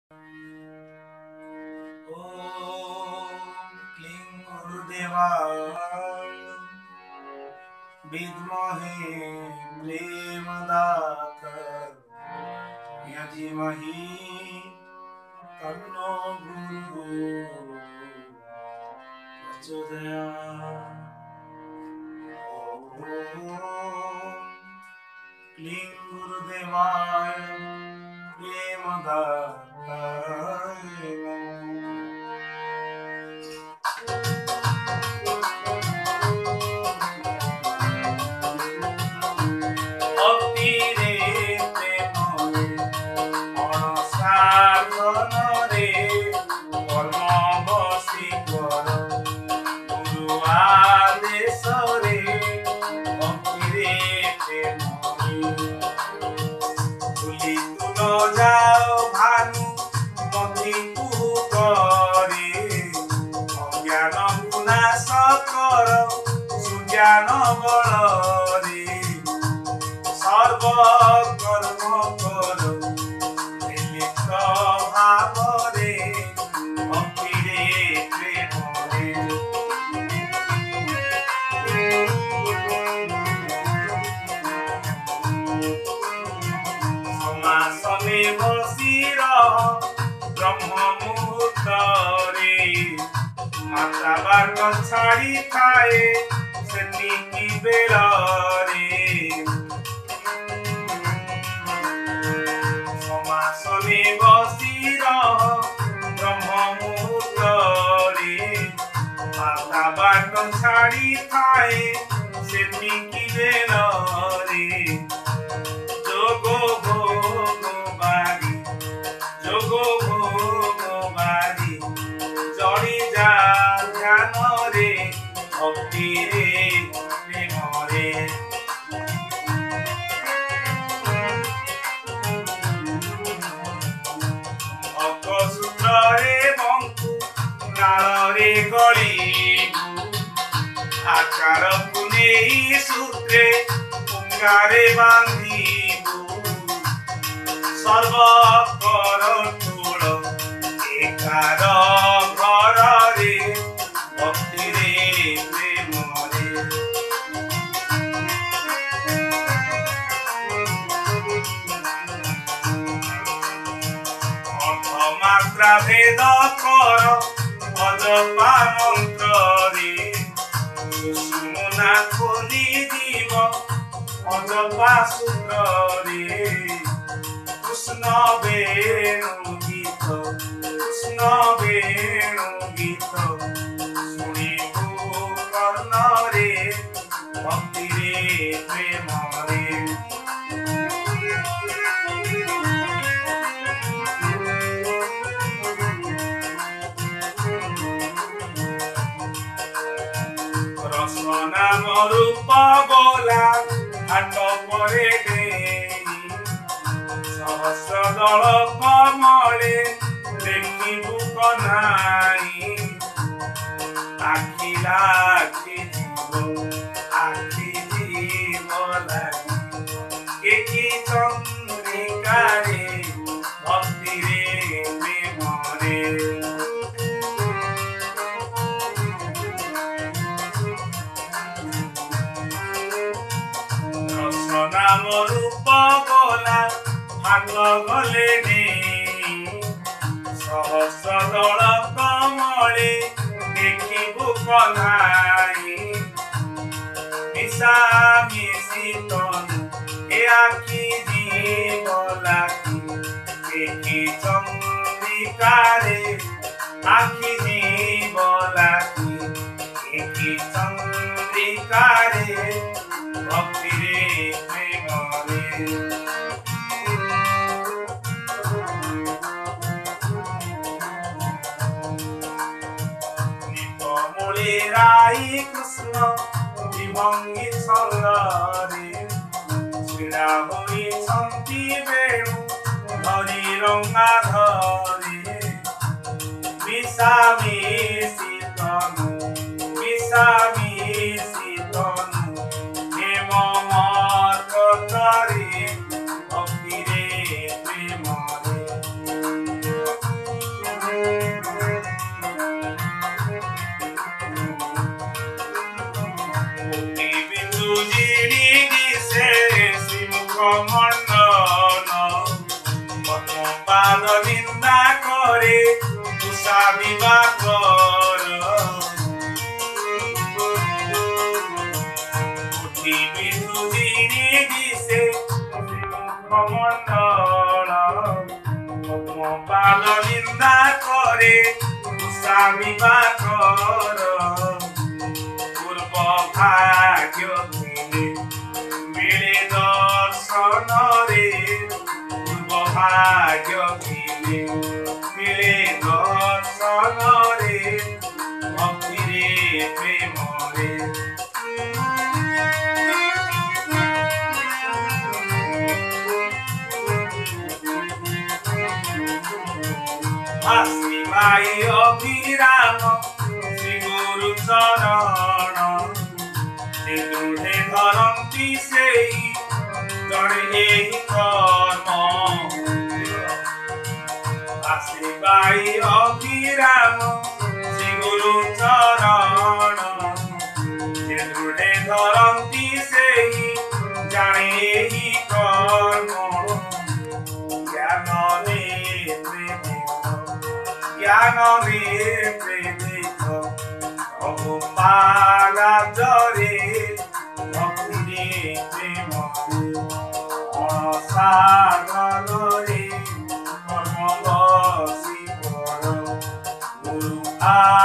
ओम क्लीं गुरुदेवाय विद्महे प्रेमदाताय धीमहि तन्नो गुरुः प्रचोदयात्। ओम क्लीं गुरुदेवाय प्रेमदाताय ज्ञान बलरे सर्व कर्म कर मिलित भावरे भक्तिरे प्रेमरे समासने बसी ब्रह्म मुहूर्तरे माता बाग छाड़ी थाए की बेलारे समासने बसी ब्रह्म मुहूर्तरे माता बाग छाड़ी थाए की बेलारे जोगो भोग बारी जोगो भोग बारी जड़ी जा ध्यान रे भक्ति रे प्रेमरे सूत्रे बंकु नाଳରେ गली आकार पुने सूत्रे पुंगारे बांधिबु सर्व कर तोड़ एकार घर रे भक्ति रे प्रेमरे मात्रा भेद कर अजपा मंत्र रे सुमुना खोली जीव अजपा सूत्र रे कृष्ण वेणु गीत कृष्ण वेणु गीत शुणिबु कर्ण रे भक्ति रे प्रेम रे रसना रूप बोला हाट परे सहस्र दल कमले देखिबु कन्हाई आखि लाखि जीव आखि जीव लागि एकी चंद्रिका रे भक्ति रे प्रेम रे नाम रूप बोला भाग गले सहस्र दल कमले देखिबु कन्हाई मिशा मिशी तनु ए आखि जीव लागि एकी चंद्रिका रे आखि जीव लागि एकी चंद्रिका रे भक्ति रे प्रेम रे निपमुले राई कृष्ण विभंगी छंदरे छीड़ा होई छंती बेणु धरी रंगा धरे मिशा मिशी तनु मिशा मिशी तनु भक्ति रे प्रेम रे पाद निंदा करे तुषादिबा कर पृथ्वी तुझिनी दिसे मुखमंडल पाद निंदा करे तुषादिबा कर पूर्व भाग्य मिले दर्शन रे पूर्व भाग्य मिले दर्शन रे भक्ति रे प्रेम रे आसी भाई अभिराम श्री गुरु चरण से तुझे धरती से जड़े कर्म आसी भाई अभिराम श्री गुरु चरण से तुझे धरती से जाने ही कर्म ज्ञान प्रेमित अगुपाला जरे भक्ति प्रेम अणसागरे कर्म बसी कर गुरु